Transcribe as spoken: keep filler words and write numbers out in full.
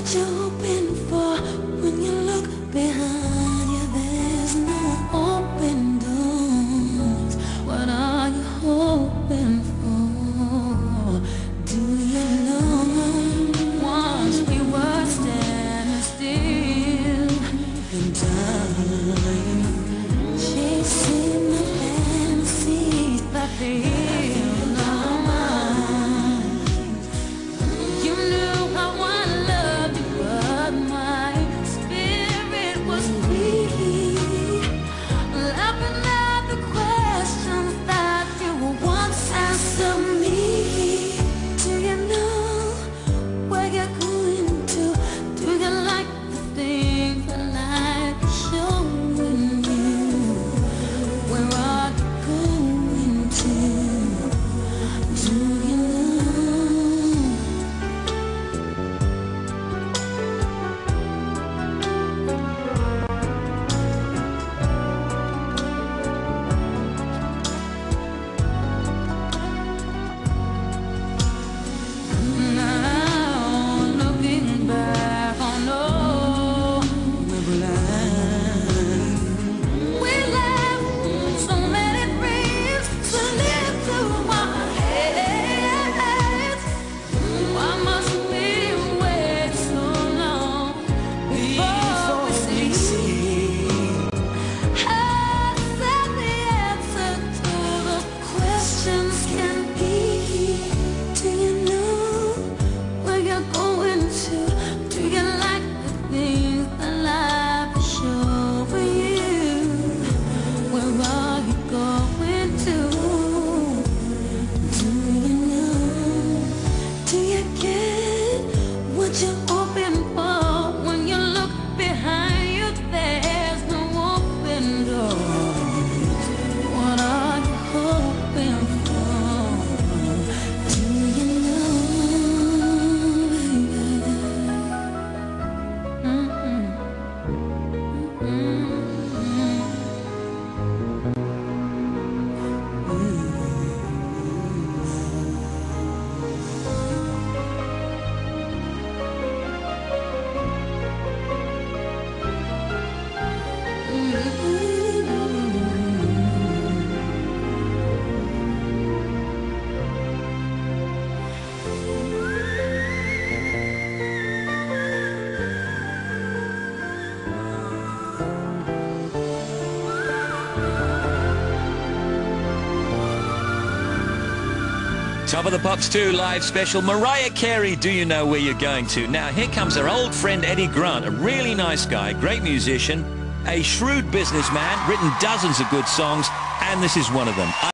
you hoping for when you look behind you? There's no open doors. What are you hoping for? Do you know once we were standing still in time, chasing the fantasies that filled our minds? You knew how I loved you, but my spirit was weak, laughing at the questions that you once answered me. Do you know where you're going to? Do you like the things that life is showing you? Where are you going to? Do you know? Now looking back, I know we're blind. We left so many dreams to live through our heads. Why must we wait so long before we see? I said the answer to the questions can be. Do you know where you're going to? Do you like the things that life is showing you? Where are you going to? Do you know? Do you get what you're hoping for when you look behind you? There's no open doors. What are you hoping for? Do you know, baby? Mm-mm. Mm-mm. Top of the Pops two live special, Mariah Carey, Do You Know Where You're Going To? Now here comes our old friend Eddie Grant, a really nice guy, great musician, a shrewd businessman, written dozens of good songs, and this is one of them.